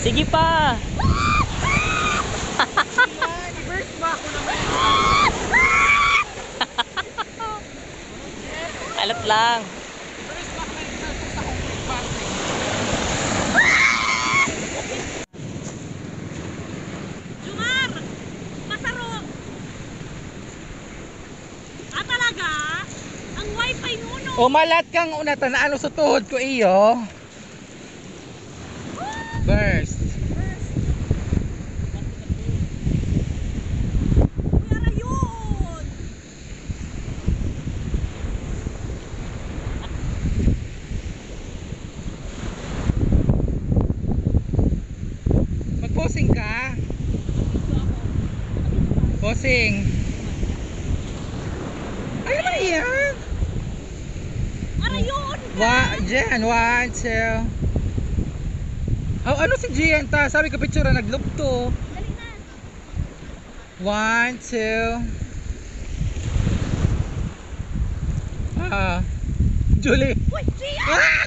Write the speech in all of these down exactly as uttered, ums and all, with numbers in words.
Sige pa. I-burst ba ako naman? Alat lang. I-burst ba ako naman sa concrete party? Jumar! Masaro! Ah, talaga? Ang wifi nuno! Umalat kang una tanaano sa tuhod ko iyo. Burst. Kuyara yun! Mag-posing ka. Posing. Ano ba yan? Ara yun! Wa, Jen, one, two. Oh, ano si Jen ta? Sabi ko picture na naglugto. Dali na! One, two. Ah. Julie. Uy! Gia! Ah!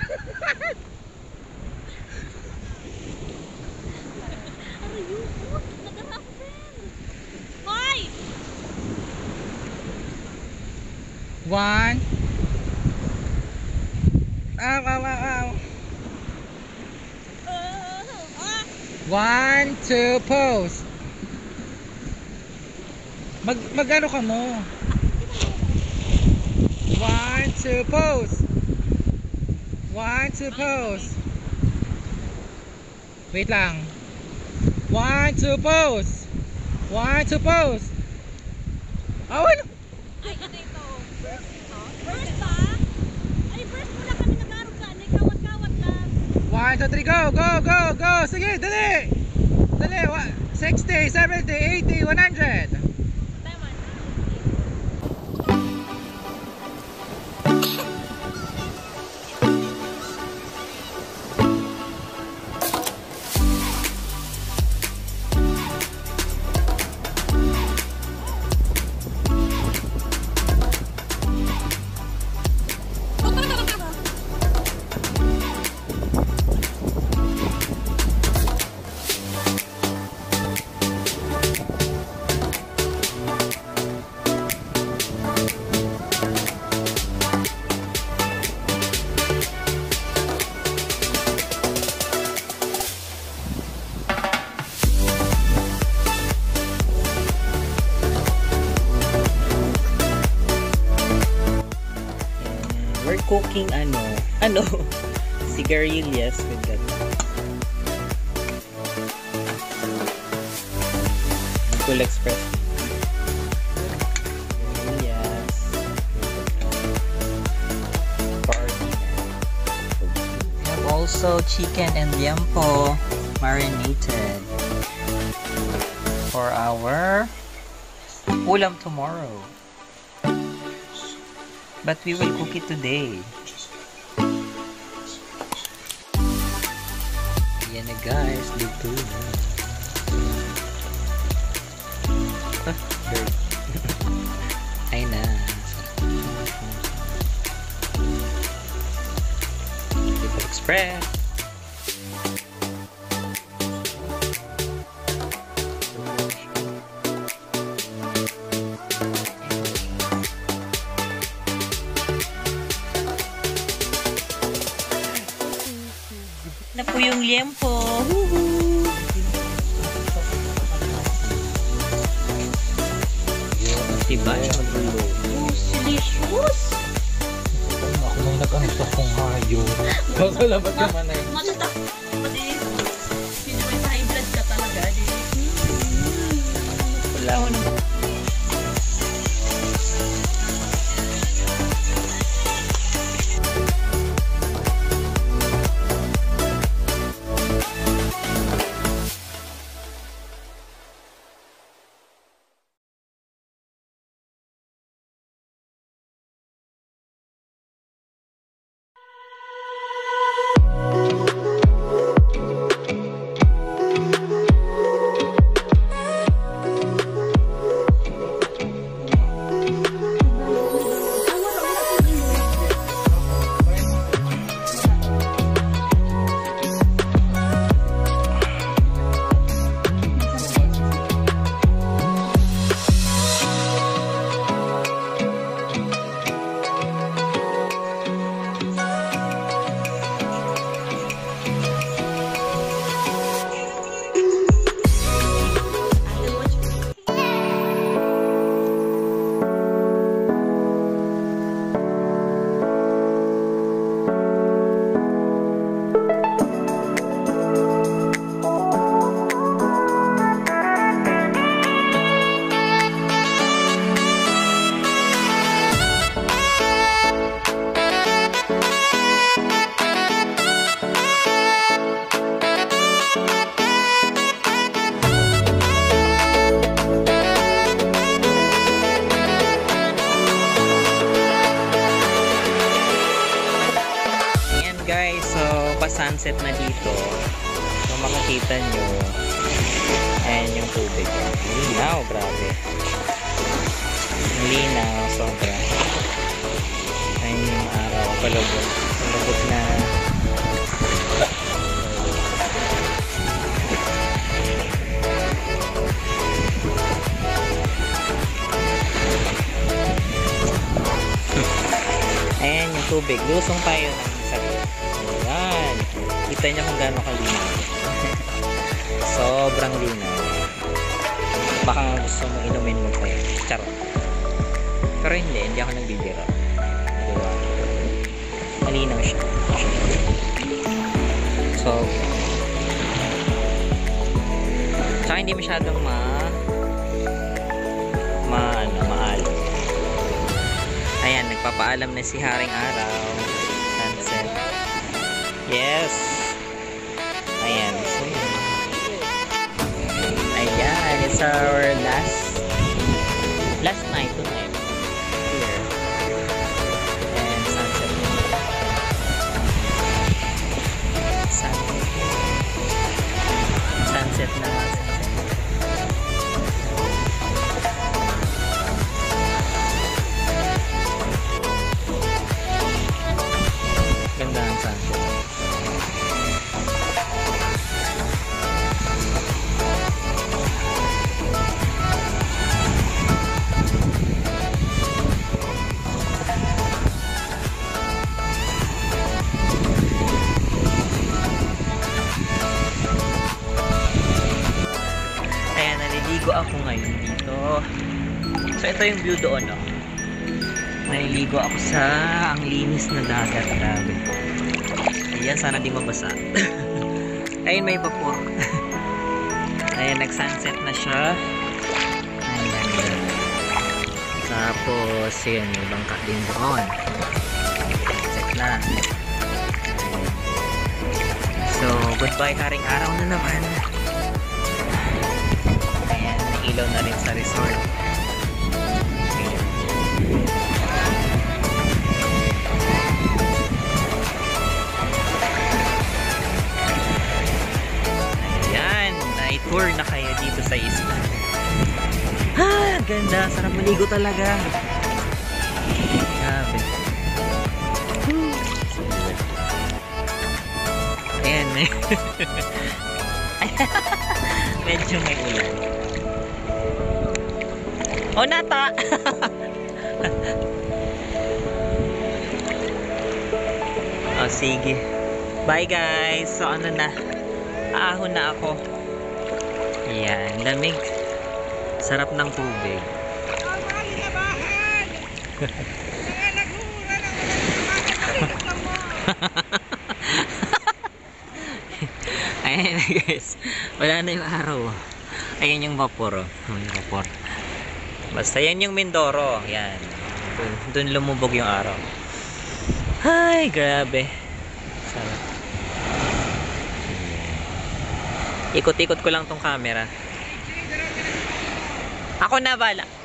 Ara yun! Oh, nag-happen! Hoy! One. Ow, ow, ow, ow. Uh, ah! One, two, pose. Mag, mag-ano ka mo? One, two, pose. One, two, pose. Wait lang. One, two, pose. One, two, pose. Oh, ano? Ay, ito ito. First ito? First ba? Ay, first mo lang kami nag-arog ka. Ay, kawat-kawat lang. One, two, three, go, go, go, go. Sige, dali. Dali. Wa- sixty, seventy, eighty, one hundred. Tama na. We're cooking ano, ano, sigarilyas with that. Cool Express. Sigarilyas. For our dinner. We have also chicken and liempo marinated for our ulam tomorrow. But we will cook it today. Yan na guys, luto na. Ah, bird. Ay na. Super Express. Na po yung liempo. Woohoo! Diba? Oh, delicious! Ako nang nag-ano sa kong hayo. Kasalabat ka man eh. Matutak! Pati, sino may high blood ka talaga, di? Wala ko naman. magpa-sunset na dito. Kung makikita nyo, ayan yung tubig. Linaw, grabe. Ang linaw, sobra. Ayan yung araw, palubog. Palubog na. Ayan yung tubig. Lusong tayo ng saglit. Ayan. Kita nyo kung gaano kalinaw. Sobrang linaw. Baka nga gusto mo inumin mo pa yun. Charot. Pero hindi. Hindi ako nagbibiro. Diba? Malinaw siya. So, tsaka hindi masyadong ma ma ano, maalo. Ayan, nagpapaalam na si Haring Araw. Sunset. Yes. Ayan. So, ayan. It's our last last night tonight. Here. And sunset. Sunset. Sunset na. Sunset. Ganda ang sunset. Ayan, naliligo ako ngayon dito. So ito yung view doon, no? Naliligo ako sa ang linis na dagat. Grabe. Ayan, sana di mabasa. Ayun, may vapor. Ayan, nag-sunset na siya. Ayan. Tapos, yun, may bangka din doon. Sunset na. So, goodbye Haring Araw na naman. Ayan, may ilaw na rin sa resort. Tour na kayo dito sa isla. Ah, ganda. Sarap maligo talaga. Grabe. Ayan. Medyo may ulan. Oh, nata! Oh, sige. Bye guys. So, ano na. Aahon na ako. Ayan, lamig. Sarap ng tubig. Ayan guys. Wala na yung araw. Ayan yung vapor. Oh. Yung vapor. Basta yan yung Mindoro. Ayan. Dun, dun lumubog yung araw. Ay, grabe. Sarap. Ikot-ikot ko lang tong camera. Ako na bala.